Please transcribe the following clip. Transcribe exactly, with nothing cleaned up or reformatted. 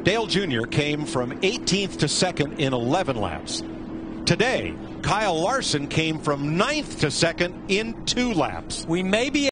Dale Junior came from eighteenth to second in eleven laps. Today, Kyle Larson came from ninth to second in two laps. We may be